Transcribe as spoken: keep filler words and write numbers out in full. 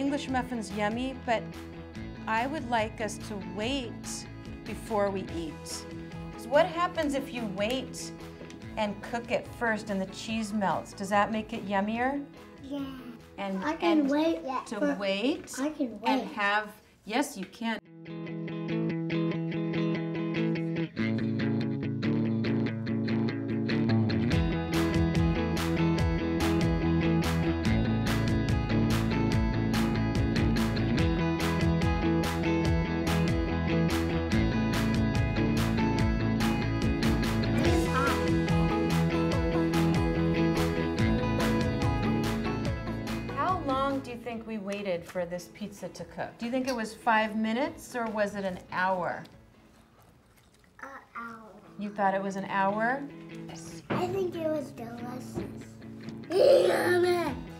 English muffin's yummy, but I would like us to wait before we eat. So what happens if you wait and cook it first and the cheese melts? Does that make it yummier? Yeah. And I can and wait to for, wait I can wait. and have, yes, you can. Do you think we waited for this pizza to cook? Do you think it was five minutes or was it an hour? An hour. You thought it was an hour? I think it was delicious.